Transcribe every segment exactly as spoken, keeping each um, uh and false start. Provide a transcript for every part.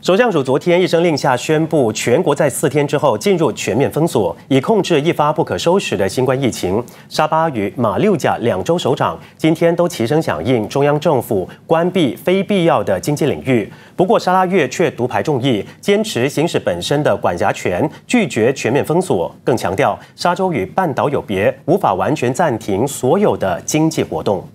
首相署昨天一声令下宣布，全国在四天之后进入全面封锁，以控制一发不可收拾的新冠疫情。沙巴与马六甲两州首长今天都齐声响应中央政府关闭非必要的经济领域。不过沙拉越却独排众议，坚持行使本身的管辖权，拒绝全面封锁，更强调沙洲与半岛有别，无法完全暂停所有的经济活动。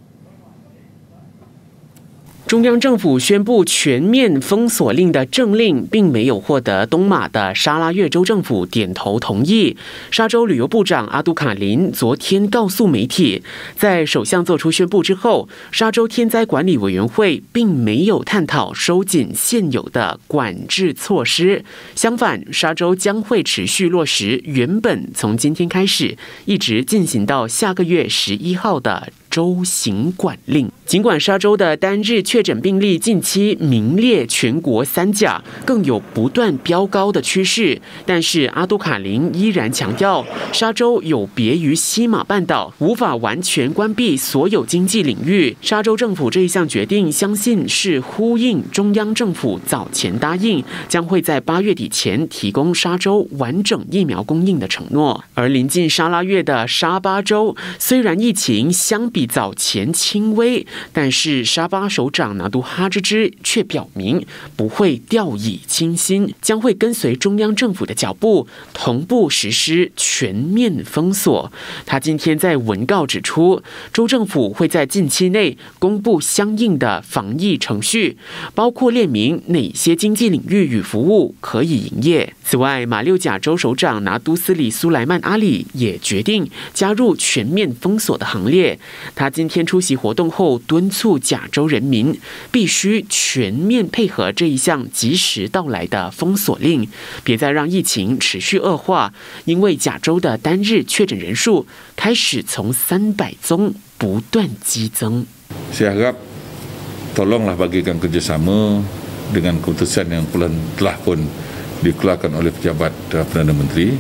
中央政府宣布全面封锁令的政令，并没有获得东马的沙拉越州政府点头同意。沙州旅游部长阿杜卡林昨天告诉媒体，在首相做出宣布之后，沙州天灾管理委员会并没有探讨收紧现有的管制措施。相反，沙州将会持续落实原本从今天开始一直进行到下个月十一号的 州行管令。尽管沙州的单日确诊病例近期名列全国三甲，更有不断飙高的趋势，但是阿杜卡林依然强调，沙州有别于西马半岛，无法完全关闭所有经济领域。沙州政府这一项决定，相信是呼应中央政府早前答应，将会在八月底前提供沙州完整疫苗供应的承诺。而临近沙拉越的沙巴州，虽然疫情相比 比早前轻微，但是沙巴首长拿督哈芝芝却表明不会掉以轻心，将会跟随中央政府的脚步，同步实施全面封锁。他今天在文告指出，州政府会在近期内公布相应的防疫程序，包括列明哪些经济领域与服务可以营业。此外，马六甲州首长拿督斯里苏莱曼阿里也决定加入全面封锁的行列。 他今天出席活动后，敦促甲州人民必须全面配合这一项及时到来的封锁令，别再让疫情持续恶化。因为甲州的单日确诊人数开始从三百宗不断激增。 Saya harap tolonglah bagikan kerjasama dengan keputusan yang telah pun dikeluarkan oleh pejabat Perdana Menteri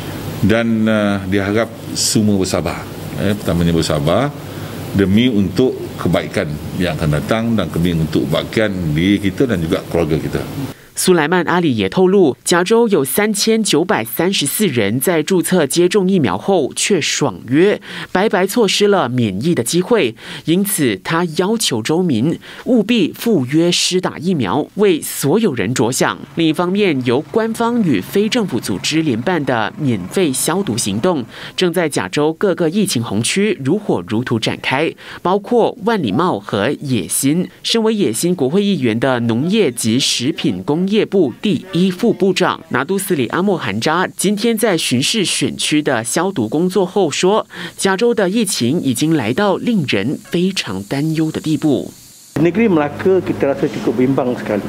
dan diharap semua bersabar. Pertamanya bersabar. Demi untuk kebaikan yang akan datang dan demi untuk kebaikan diri kita dan juga keluarga kita. 苏莱曼阿里也透露，加州有三千九百三十四人在注册接种疫苗后却爽约，白白错失了免疫的机会。因此，他要求州民务必赴约施打疫苗，为所有人着想。另一方面，由官方与非政府组织联办的免费消毒行动，正在加州各个疫情红区如火如荼展开，包括万里茂和野心。身为野心国会议员的农业及食品工 工业部第一副部长拿督斯里阿莫罕扎今天在巡视选区的消毒工作后说，加州的疫情已经来到令人非常担忧的地步。 Negeri Melaka kita rasa cukup bimbang sekali.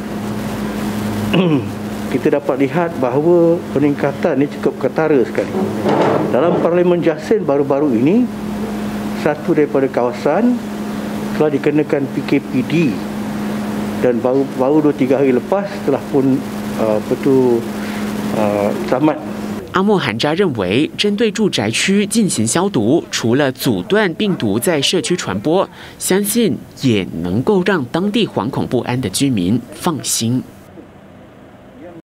Kita dapat lihat bahawa peningkatan ini cukup ketara sekali. Dalam Parlimen Jasin baru-baru ini, satu daripada kawasan telah dikenakan P K P D. Dan baru baru dua tiga hari lepas telah pun uh, betul uh, tamat。 阿莫罕扎认为，针对住宅区进行消毒，除了阻断病毒在社区传播，相信也能够让当地惶恐不安的居民放心。